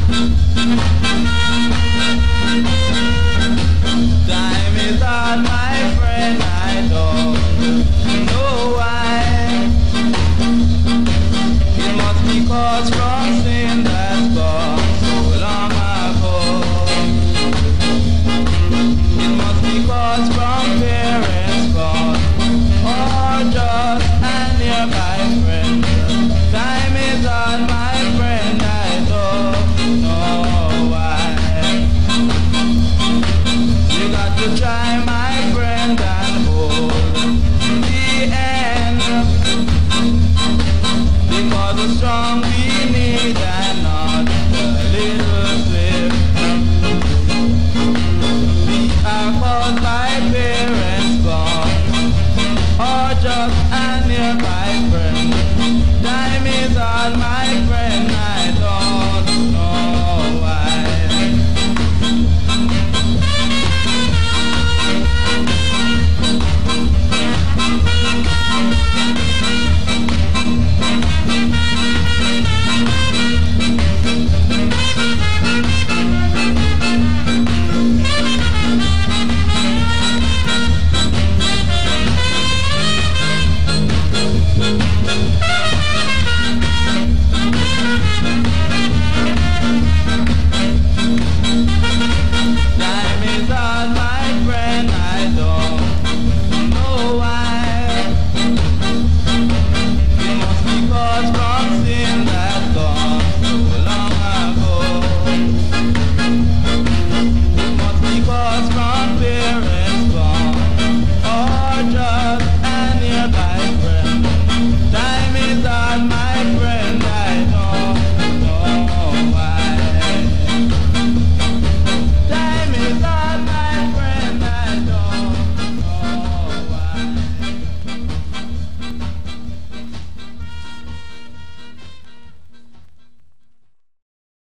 Time is on, my friend, I don't know why. It must be caused from sin that's gone so long ago. It must be caused from parents gone, or just a nearby friend. Time is on, my friend, I don't know why. You got to try, my friend, and hold the end, because the strong we need and not